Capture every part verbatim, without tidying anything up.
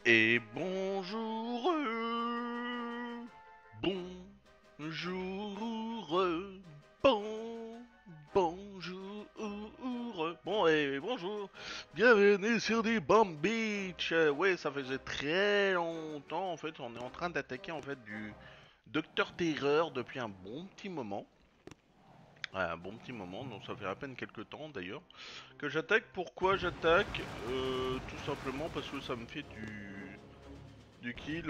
Et bonjour, euh, bonjour, euh, bon, bonjour. Bon, et bonjour, bienvenue sur du Bomb Beach. Euh, ouais, ça faisait très longtemps, en fait, on est en train d'attaquer, en fait, du Docteur Terreur depuis un bon petit moment. Ouais, un bon petit moment, donc ça fait à peine quelques temps, d'ailleurs, que j'attaque. Pourquoi j'attaque? Euh, tout simplement parce que ça me fait du... du kill.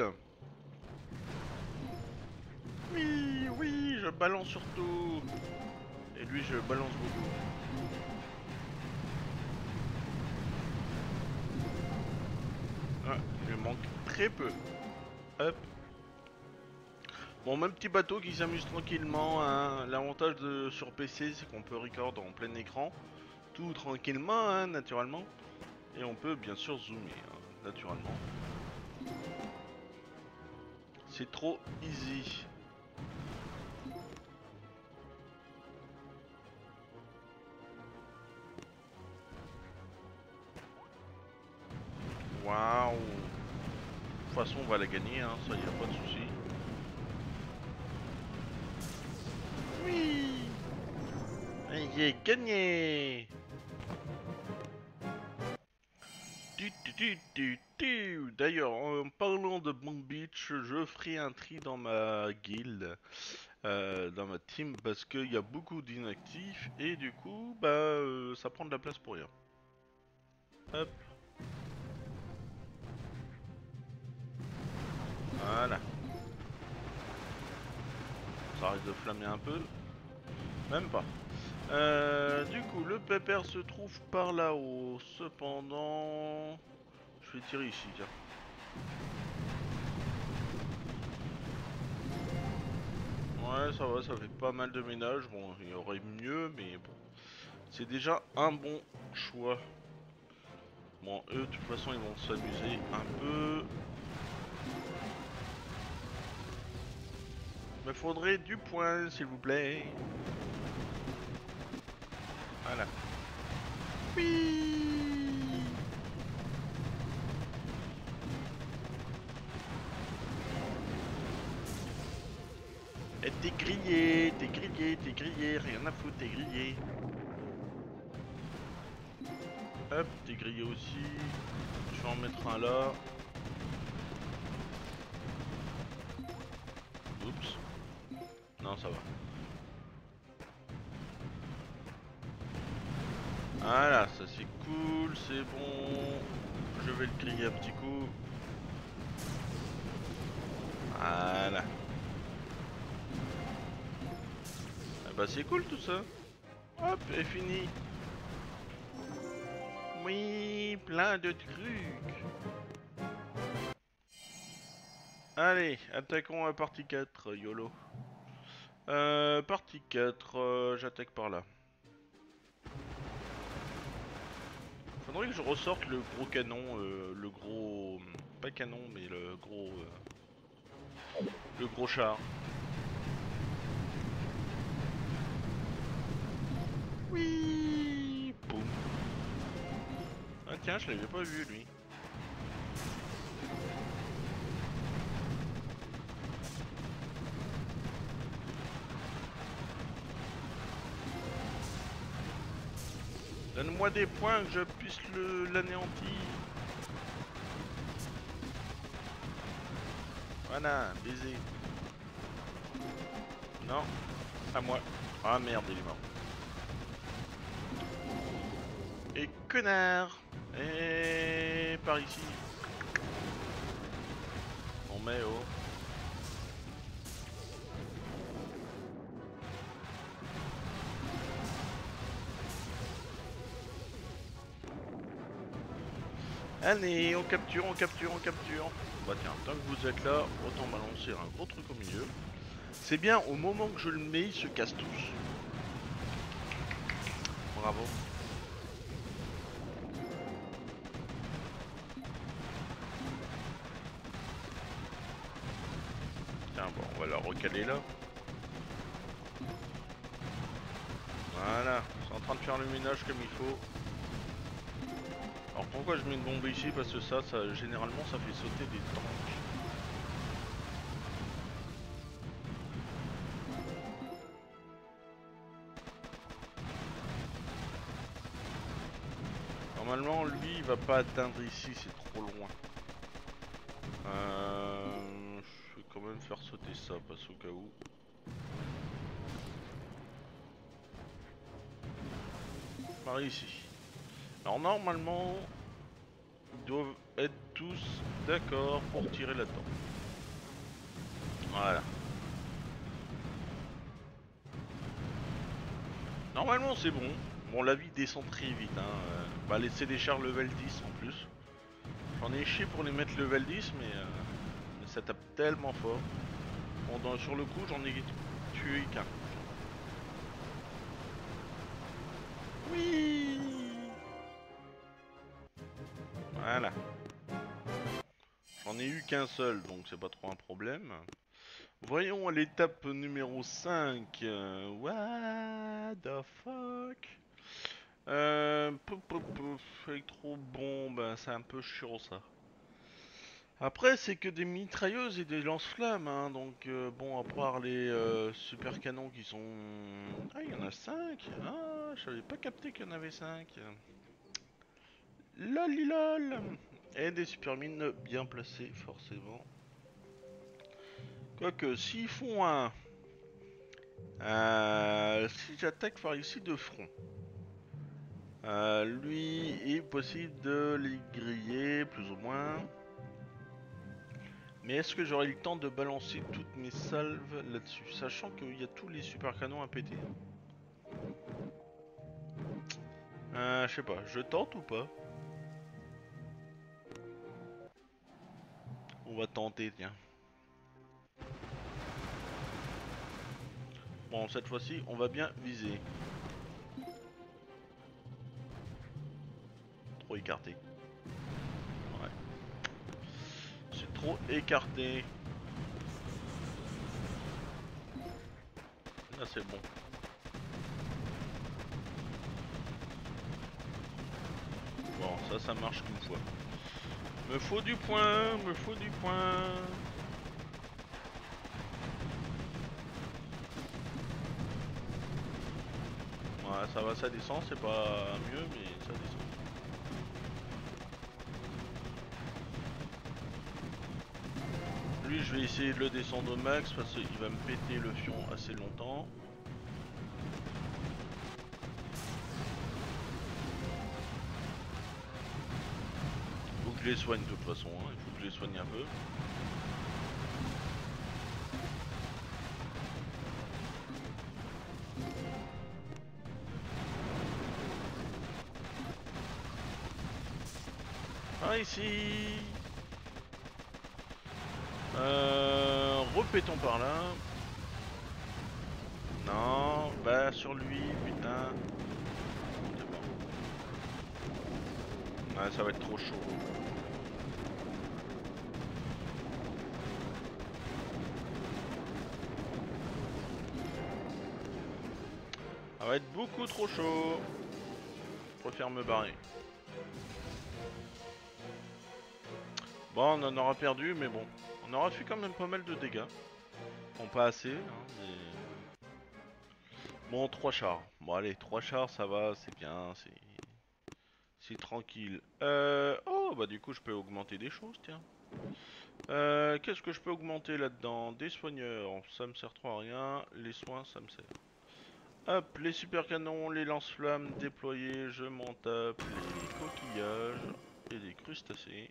Oui, oui, je balance surtout. Et lui, je balance beaucoup. Ouais, il lui manque très peu. Hop. Bon, même petit bateau qui s'amuse tranquillement, hein. L'avantage de sur P C, c'est qu'on peut record en plein écran. Tout tranquillement, hein, naturellement. Et on peut bien sûr zoomer, hein, naturellement. C'est trop easy. Waouh. De toute façon, on va la gagner, hein, ça y a pas de souci. Oui. J'ai gagné. Tu, tu, tu, tu, tu. D'ailleurs, en parlant de Bomb Beach, je ferai un tri dans ma guilde, euh, dans ma team, parce qu'il y a beaucoup d'inactifs et du coup, bah, euh, ça prend de la place pour rien. Hop, voilà. Ça risque de flammer un peu, même pas. Euh, du coup, le pépère se trouve par là-haut. Cependant, je vais tirer ici, tiens. Ouais, ça va, ça fait pas mal de ménage. Bon, il y aurait mieux, mais bon. C'est déjà un bon choix. Bon, eux, de toute façon, ils vont s'amuser un peu. Me faudrait du point, s'il vous plaît. Voilà. Oui. Et t'es grillé, t'es grillé, t'es grillé, rien à foutre, t'es grillé. Hop, t'es grillé aussi. Je vais en mettre un là. Oups. Non, ça va. Voilà, ça c'est cool, c'est bon. Je vais le griller un petit coup. Voilà. Ah bah c'est cool tout ça. Hop, et fini. Oui, plein de trucs. Allez, attaquons à partie quatre, YOLO. Euh, partie quatre, euh, j'attaque par là. Faudrait que je ressorte le gros canon, euh, le gros... Pas canon, mais le gros... euh, le gros char. Oui. Boum. Ah tiens, je l'avais pas vu lui. Donne-moi des points que je puisse le l'anéantir. Voilà, baiser. Non, à moi. Ah merde, il est mort. Et connard. Et par ici. On met au... Allez, on capture, on capture, on capture. Bah tiens, tant que vous êtes là, autant balancer un gros truc au milieu. C'est bien, au moment que je le mets, ils se cassent tous. Bravo. Tiens, bon, on va la recaler là. Voilà, c'est en train de faire le ménage comme il faut. Alors Alors pourquoi je mets une bombe ici? Parce que ça, ça généralement ça fait sauter des tanks. Normalement lui il va pas atteindre ici, c'est trop loin. Euh, je vais quand même faire sauter ça, parce au cas où. Par ici. Alors normalement, ils doivent être tous d'accord pour tirer là-dedans. Voilà. Normalement c'est bon. Bon la vie descend très vite. Hein. Euh, bah laisser des chars level dix en plus. J'en ai chié pour les mettre level dix mais, euh, mais ça tape tellement fort. Bon dans, sur le coup j'en ai tué qu'un. Oui. Voilà. J'en ai eu qu'un seul donc c'est pas trop un problème. Voyons à l'étape numéro cinq. Euh, what the fuck? Euh, pouf, pouf, pouf, électro-bombe, c'est un peu chiant ça. Après, c'est que des mitrailleuses et des lance-flammes, hein, donc euh, bon, à part les euh, super canons qui sont... Ah, il y en a cinq. Ah, je savais pas capté qu'il y en avait cinq. Lolilol. Et des super mines bien placées, forcément. Quoique, s'ils font un... Euh, si j'attaque par ici de front, euh, lui, il est possible de les griller, plus ou moins. Mais est-ce que j'aurai le temps de balancer toutes mes salves là-dessus, sachant qu'il y a tous les super canons à péter. Euh, je sais pas, je tente ou pas? On va tenter, tiens. Bon, cette fois-ci, on va bien viser. Trop écarté. Ouais. C'est trop écarté. Là, c'est bon. Bon, ça, ça marche qu'une fois. Me faut du point, me faut du point. Ouais, ça va, ça descend, c'est pas mieux, mais ça descend. Lui, je vais essayer de le descendre au max parce qu'il va me péter le fion assez longtemps. Faut que je les soigne de toute façon, hein. Il faut que je les soigne un peu. Ah ici. Euh, repétons par là. Non, bah sur lui, putain. C'est bon. Ouais, ça va être trop chaud. Ça va être beaucoup trop chaud. Je préfère me barrer. Bon, on en aura perdu, mais bon. On aura fait quand même pas mal de dégâts. Bon, pas assez, hein, mais... Bon, trois chars. Bon, allez, trois chars, ça va, c'est bien, c'est... C'est tranquille. Euh... Oh, bah du coup, je peux augmenter des choses, tiens. Euh, Qu'est-ce que je peux augmenter là-dedans? Des soigneurs, ça me sert trop à rien. Les soins, ça me sert. Hop, les super canons, les lance-flammes déployés, je m'en tape les coquillages et les crustacés.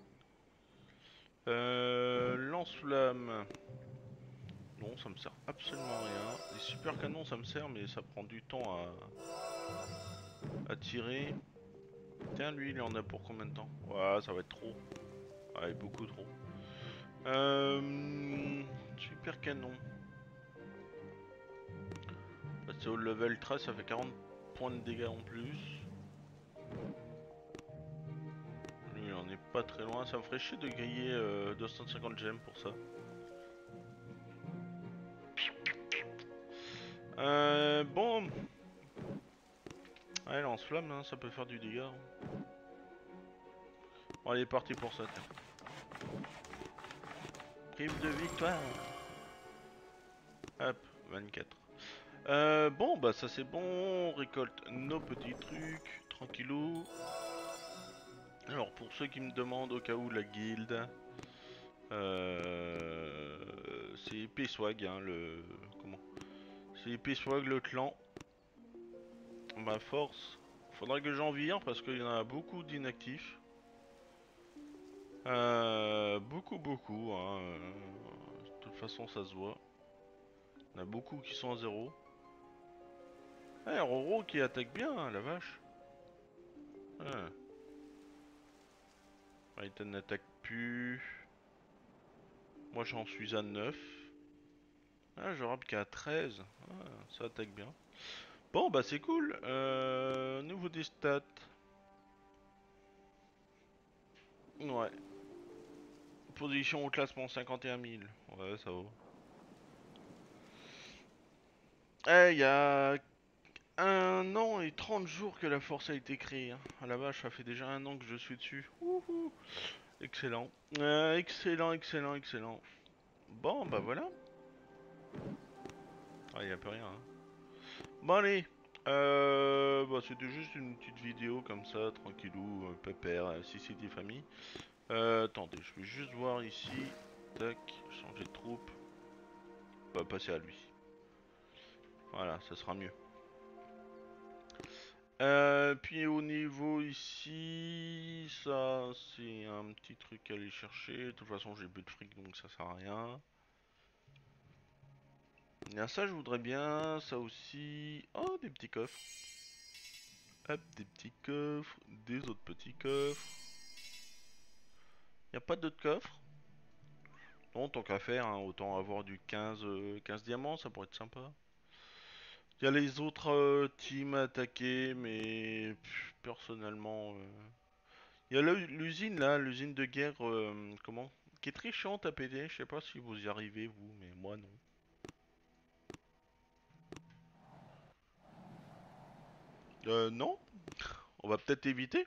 Euh, lance-flammes. Non, ça me sert absolument à rien. Les super canons, ça me sert, mais ça prend du temps à, à tirer. Tiens, lui, il en a pour combien de temps? Ouais, ça va être trop. Ouais, beaucoup trop. Euh, super canon. Bah, c'est au level treize, ça fait quarante points de dégâts en plus. Lui, on est pas très loin. Ça me ferait chier de griller euh, deux cent cinquante gemmes pour ça. Euh, bon. Ouais, lance-flamme, hein, ça peut faire du dégât. Hein. On est parti pour ça, tiens. Prime de victoire. Hop, vingt-quatre. Euh, bon, bah ça c'est bon. On récolte nos petits trucs, tranquillou. Alors pour ceux qui me demandent au cas où la guilde, euh, c'est épée swag, hein, le comment? C'est épée swag le clan. Ma force, faudra que j'en vire parce qu'il y en a beaucoup d'inactifs. Euh, beaucoup beaucoup. Hein, euh, de toute façon ça se voit. Il y en a beaucoup qui sont à zéro. Eh, Roro qui attaque bien, hein, la vache. Ah. Raiden n'attaque plus. Moi j'en suis à neuf. Ah, je rappelle qu'à treize. Ah, ça attaque bien. Bon, bah c'est cool. Euh, nouveau des stats. Ouais. Position au classement cinquante et un mille. Ouais, ça va. Eh, il y a un an et trente jours que la force a été créée. Hein. Ah la vache, ça fait déjà un an que je suis dessus. Wouhou. Excellent. Euh, excellent, excellent, excellent. Bon, bah voilà. Ah, il y a plus rien. Hein. Bon, allez. Euh, bah, c'était juste une petite vidéo comme ça, tranquillou, euh, pépère, euh, C C T famille. Euh, attendez, je vais juste voir ici. Tac, changer de troupe. On va passer à lui. Voilà, ça sera mieux. Euh, puis au niveau ici, ça c'est un petit truc à aller chercher. De toute façon, j'ai peu de fric donc ça sert à rien. Et ça, je voudrais bien. Ça aussi. Oh, des petits coffres. Hop, des petits coffres. Des autres petits coffres. Y a pas d'autres coffres? Non, tant qu'à faire, hein, autant avoir du quinze, euh, quinze diamants, ça pourrait être sympa. Il y a les autres euh, teams à attaquer, mais pff, personnellement, euh, il y a l'usine là, l'usine de guerre, euh, comment, qui est très chiante à péter. Je sais pas si vous y arrivez vous, mais moi non. Euh, non, on va peut-être éviter.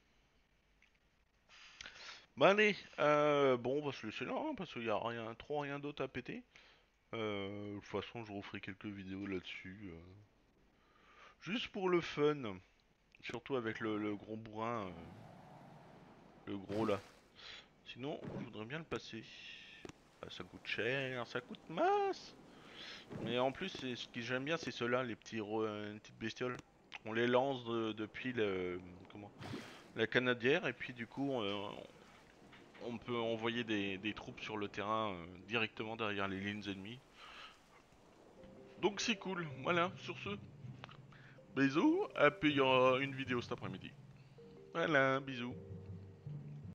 Bah allez, euh, bon, on va se laisser là, hein, parce qu'il y a rien, trop rien d'autre à péter. Euh, de toute façon, je referai quelques vidéos là-dessus, euh, juste pour le fun, surtout avec le, le gros bourrin, euh, le gros là. Sinon, je voudrais bien le passer. Ah, ça coûte cher, ça coûte masse. Mais en plus, c'est- ce que j'aime bien, c'est ceux-là, les petits ro- euh, petites bestioles. On les lance de- depuis le comment la canadière et puis du coup, euh, on peut envoyer des, des troupes sur le terrain euh, directement derrière les lignes ennemies. Donc c'est cool. Voilà. Sur ce, bisous. Et puis il y aura une vidéo cet après-midi. Voilà, bisous.